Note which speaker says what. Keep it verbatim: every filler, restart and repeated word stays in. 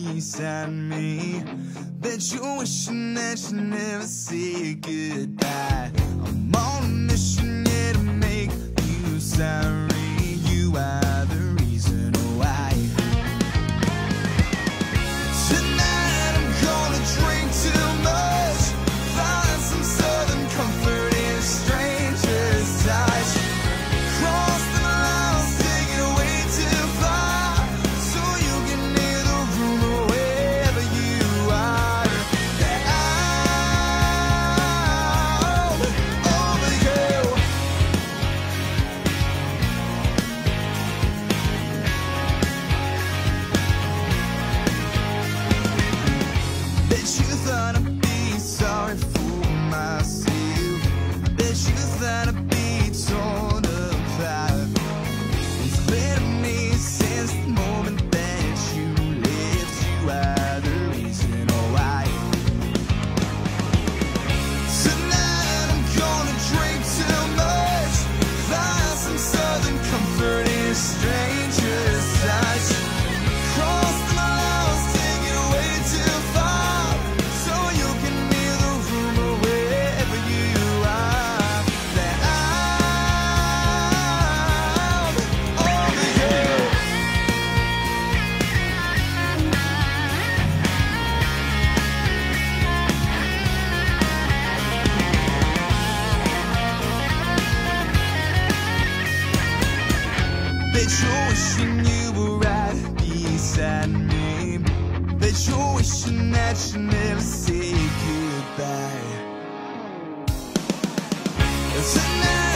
Speaker 1: beside me. Bet you're wishing that you never say goodbye. I'm on a mission, yeah, to make you sorry. You are the reason why. Tonight I'm gonna drink too much, find some southern comfort in strangers' touch. Cross the lines, take it away too far, so you can hear the rumor wherever you are, that I'm over you. Bet you thought I'd be sorry for myself. Bet you thought I'd be torn apart. It's clear to me since the moment that you left. You are the reason why. Tonight I'm gonna drink too much, find some southern comfort in strangers' touch. Cross the lines, take it away too far, so you can hear the rumor wherever you are, that I'm over you. Bet you're wishing you were right beside me. Bet you're wishing that you never say goodbye. Tonight